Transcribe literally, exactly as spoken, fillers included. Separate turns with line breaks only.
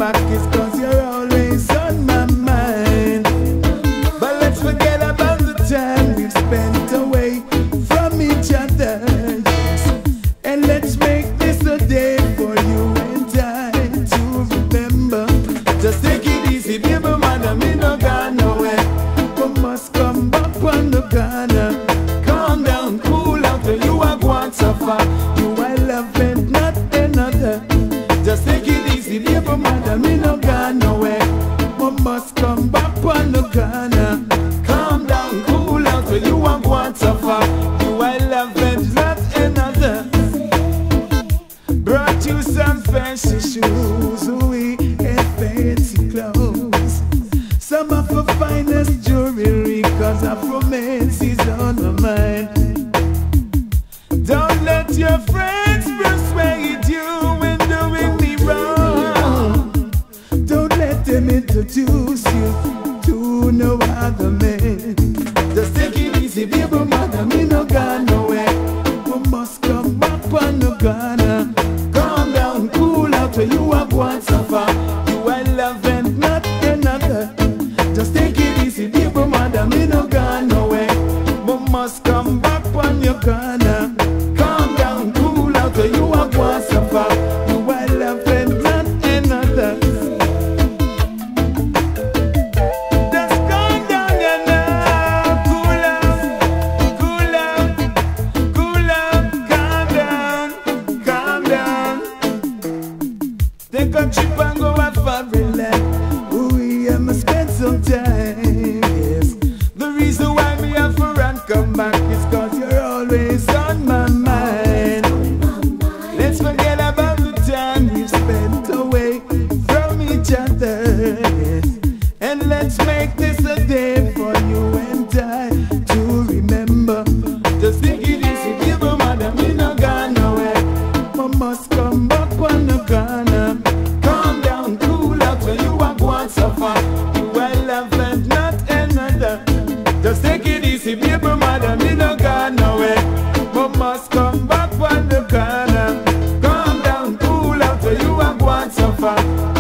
back is cause you're always on my mind. But let's forget about the time we've spent away from each other, and let's make this a day for you and I to remember. Just take it easy, baby, madam, me no gone nowhere. We must come back on the corner. Calm down, cool out, till you are going so far. You I love and not another. Just take it easy, baby, madam, me no gone nowhere. We must come back on the corner. Calm down, cool out, till you are going so far. You I love and not another. Brought you some fancy shoes, we and fancy clothes. Some of the finest jewelry, cause our romance is on my mind. Don't let your friends persuade you when doing me wrong. Don't let them introduce you to no other man. Just take it easy, baby, mother, me no gone nowhere. We must come back on the corner. Calm down, cool out, where you are going so far. You I love and not another. Just take it easy, baby, mother, me no gone nowhere. We must come back on your corner. Calm down, cool out, where you are going so far. You I love and not another. Just calm down, you know. Cool out, cool out, cool out. Calm down, calm down. Take a trip and go out for relax. We have to spend some time, yes. The reason why me have to run come back is cause you're always on my mind. Let's forget about the time we've spent away from each other, yes. And let's make this a day for you and I to remember. Just take it easy, baby, madam, me no gone nowhere. We must come back on the corner. Calm down, cool out, where you are going so far. You I love and not another. Just take it easy, baby, madam, me no gone nowhere. We must come back on the corner. Calm down, cool out, where you are going so far.